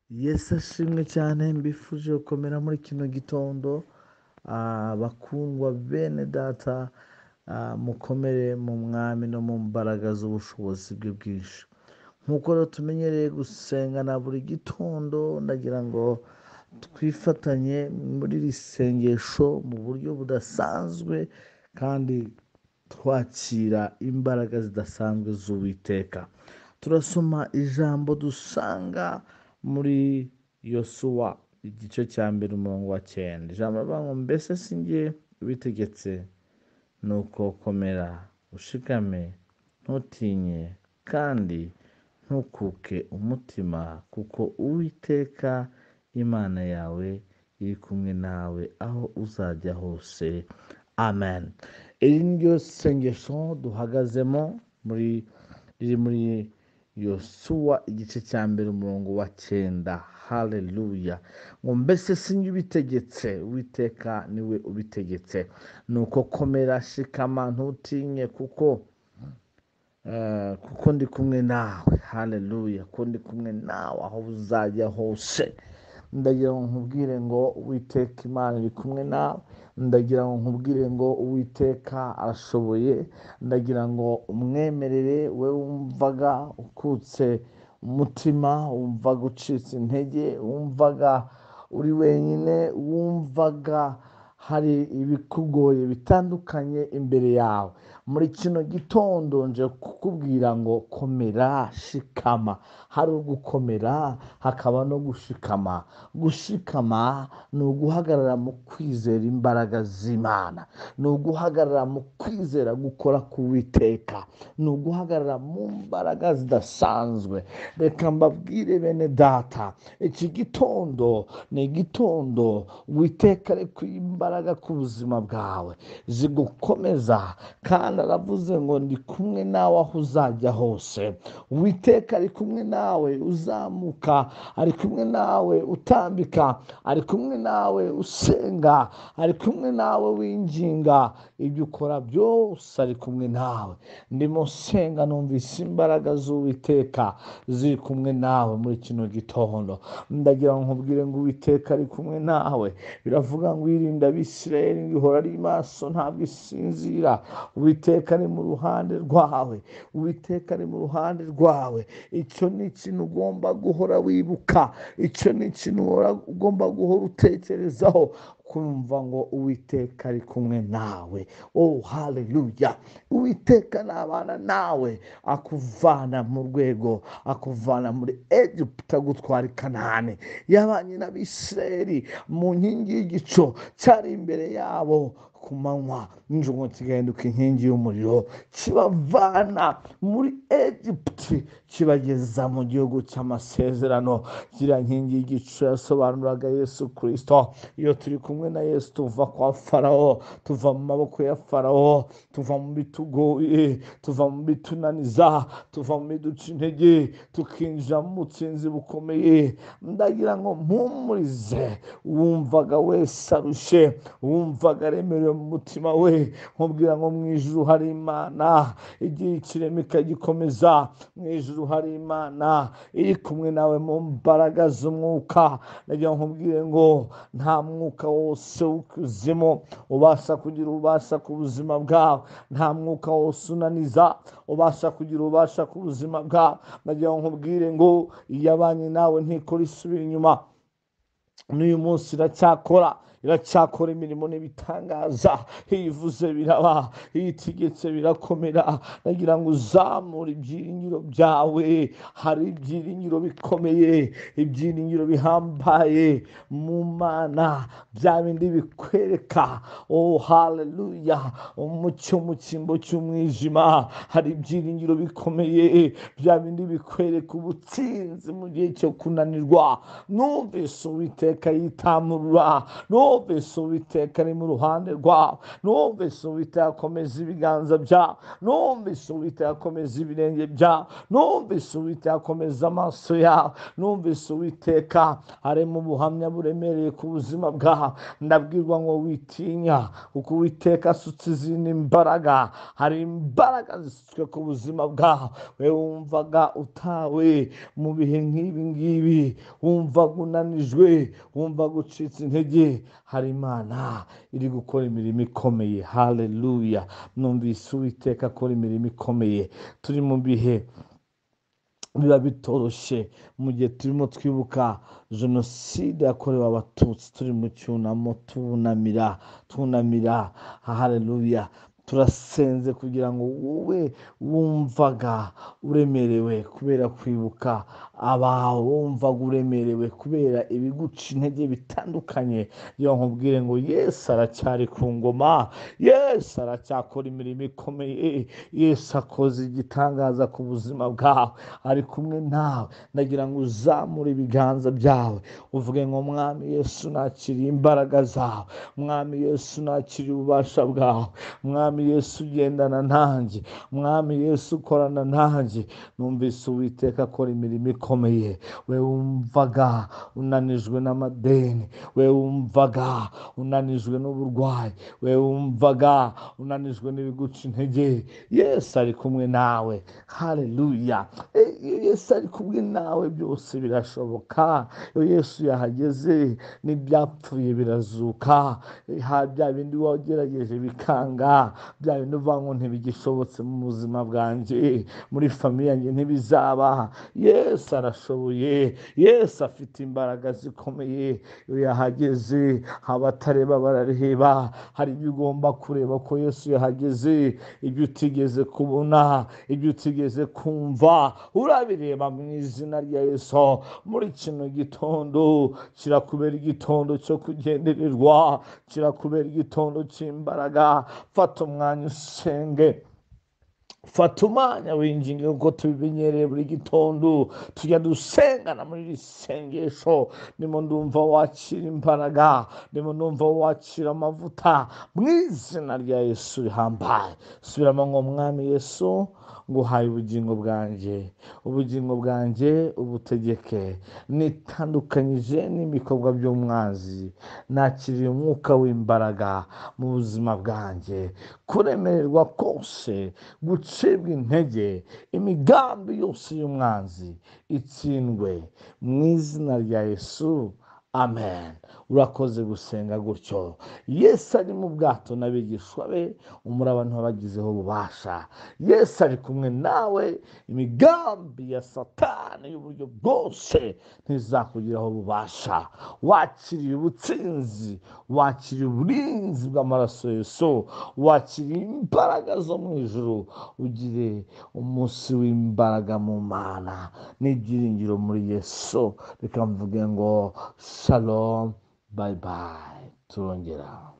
Yesu ashimwe cyane mbifuje gukomera muri kino gitondo bakundwa bene data mukomere mu mwami no mu mbaraga z'ubushobozi bwe bwinshi nk'uko rero tumenyereye gusengana buri gitondo ndagira ngo twifatanye muri iri sengesho mu buryo budasanzwe kandi twakira imbaraga zidasanzwe z'Uwiteka. Turasoma ijambo dusanga muri Yosuwa igice cya mbere umurongo wa 9. Ijambo rivuga ngo mbese si njye ubitegetse, nuko komera ushikame ntutinye kandi ntukuke umutima, kuko Uwiteka Imana yawe iri kumwe nawe aho uzajya hose. Amen. Iri niryo sengesho duhagazemo riri muri Yosuwa igice cya mbere umurongo wa 9. Haleluya. Ngo mbese sinjye ubitegetse, Uwiteka niwe ubitegetse, nuko komera shikama ntutinye kuko ndi kumwe nawe. Haleluya. Kuko ndi kumwe nawe aho uzajya hose. Ndagira ngo nkubwire ngo Uwiteka Imana iri kumwe nawe. Ndagira ngo nkubwire ngo Uwiteka arashoboye. Ndagira ngo umwemerere we wumvaga ukutse umutima, wumvaga ucitse intege, wumvaga uri wenyine, wumvaga hari ibikugoye bitandukanye imbere yawe. Muri kino gitondo nje kukubwira ngo komera shikama. Hari ugukomera hakaba no gushikama. Gushikama ni uguhagarara mu kwizera imbaraga z'Imana, ni uguhagarara mu kwizera gukora k'Uwiteka, ni uguhagarara mu mbaraga zidasanzwe. Reka mbabwire bene data, iki gitondo ni igitondo Uwiteka ari imbaraga ku buzima bwawe zigukomeza, kandi aravuze ngo ndi kumwe nawe aho uzajya hose. Uwiteka ari kumwe nawe uzamuka, ari kumwe nawe utambika, ari kumwe nawe usenga, ari kumwe nawe winginga. Ibyo ukora byose ari kumwe nawe. Ndimo senga numvise imbaraga z'Uwiteka ziri kumwe nawe muri kino gitondo. Ndagira ngo nkubwire ngo Uwiteka ari kumwe nawe. Biravuga ngo irinde Abisirayeli ihora ari maso ntabwo isinzira. Uwiteka ari mu ruhande rwawe. Uwiteka ari mu ruhande rwawe. Icyo ni ikintu ugomba guhora wibuka. Icyo ni ikintu ugomba guhora utekerezaho, kumva ngo Uwiteka ari kumwe nawe. Oh haleluya. Uwiteka nabana nawe, akuvana mu rwego, akuvana muri Egiputa agutwara i Kanani. Yabanye n'Abisirayeli mu nkingi y'igicu cyari imbere yabo ku manywa, nijoro kigahinduka inkingi y'umuriro, kibavana muri Egiputa kibageza mu gihugu cy'amasezerano. Kiriya nkingi y'igicu yasobanuraga Yesu Kristo. Iyo turi kumwe na Yesu tuva kwa Farawo, tuva mu maboko ya Farawo, tuva mu bitugoye, tuva mu bitunaniza, tuva mu biduca intege, tukinjira mu butsinzi bukomeye. Ndagira ngo mpumurize wumvaga wese arushe, wumvaga aremerewe mu mutima we, nkubwira ngo mu ijuru hari Imana igihe ikirema ikagikomeza. Mu ijuru hari Imana iri kumwe nawe mu mbaraga z'umwuka. Ndagira ngo nkubwire ngo nta mwuka wose w'ikuzimu ubasha kugira ubasha ku buzima bwawe. Nta mwuka wose unaniza ubasha kugira ubasha ku buzima bwawe. Ndagira ngo nkubwire ngo iyabanye nawe ntikora isubira inyuma. N'uyu munsi iracyakora imirimo n'ibitangaza. Iyivuze biraba, iyitegetse birakomera. Ndagira ngo uzamure ibyiringiro byawe. Hari ibyiringiro bikomeye, ibyiringiro bihambaye mu Mana, bya bindi bikwereka oh haleluya umucyo mu cyimbo cy'umwijima. Hari ibyiringiro bikomeye, bya bindi bikwereka ubutsinzi mu gihe cyo kunanirwa. Numvise Uwiteka yitamurura, numvise Uwiteka ari mu ruhande rwawe, numvise Uwiteka akomeza ibiganza byawe, numvise Uwiteka akomeza ibirenge byawe, numvise Uwiteka akomeza amaso yawe, numvise Uwiteka ari mu buhamya buremereye ku buzima bwawe. Ndabwirwa ngo witinya, kuko Uwiteka asutse izindi mbaraga. Hari imbaraga zisutswe ku buzima bwawe. We wumvaga utawe mu bihe nk'ibi ngibi, wumvaga unanijwe, wumvaga ucitse intege, hari Imana iri gukora imirimo ikomeye. Haleluya. Numvise Uwiteka akora imirimo ikomeye. Turi mu bihe biba bitoroshye, mu gihe turimo twibuka jenoside yakorewe abatutsi, turi mu cyunamo twunamira. Haleluya. Turasenze kugira ngo wowe wumvaga uremerewe kubera kwibuka abawe, wumvaga uremerewe kubera ibiguca intege bitandukanye, iyo nkubwire ngo Yesu aracyari ku ngoma, Yesu aracyakora imirimo ikomeye, Yesu akoze igitangaza ku buzima bwawe, ari kumwe nawe. Ndagira ngo uzamure ibiganza byawe uvuge ngo Mwami Yesu nakiriye imbaraga zawe, Mwami Yesu nakiriye ububasha bwawe, Mwami Yesu ugendana nanjye, Mwami Yesu ukorana nanjye. Numvise Uwiteka akora imirimo ikomeye. We wumvaga unanijwe n'amadeni, we wumvaga unanijwe n'uburwayi, we wumvaga unanijwe n'ibiguca intege, Yesu ari kumwe nawe. Haleluya. Yesu ari kumwe nawe, byose birashoboka. Iyo Yesu yahageze n'ibyapfuye birazuka. Bya bindi wagerageje bikanga, bya bindi uvuga ngo ntibigishobotse mu buzima bwanjye, muri famiye yanjye ntibizaba, Yesu arashoboye. Yesu afite imbaraga zikomeye. Iyo yahageze abatareba barareba. Hari ibyo ugomba kureba ko Yesu yahageze, ibyo utigeze kubona, ibyo utigeze kumva, urabireba mu izina rya Yesu. Muri kino gitondo kirakubera igitondo cyo kugendererwa, kirakubera igitondo cy'imbaraga. Fata umwanya usenge, fata umwanya winginge, kuko tubimenyereye buri gitondo tujya dusengana muri iri sengesho. Ndimo ndumva wakira imbaraga, ndimo ndumva wakira amavuta mu izina rya Yesu rihambaye. Subiramo ngo Mwami Yesu, nguhaye ubugingo bwanjye, ubugingo bwanjye ubutegeke. Nitandukanyije n'ibikorwa by'umwanzi, nakiriye umwuka w'imbaraga mu buzima bwanjye. Kuremererwa kose, gucibwa intege, imigambi yose y'umwanzi itsindwe mu izina rya Yesu. Amen. Urakoze gusenga gutyo. Yesu ari mu bwato n'abigishwa be, umuraba ntiwabagizeho ububasha. Yesu ari kumwe nawe. Imigambi ya Satani y'uburyo bwose ntizakugiraho ububasha. Wakiriye ubutsinzi, wakiriye uburinzi bw'amaraso Yesu, wakiriye imbaraga zo mu ijuru. Ugire umunsi w'imbaraga mu Mana n'ibyiringiro muri Yesu. Reka mvuge ngo Shalom, bye bye. Turongera.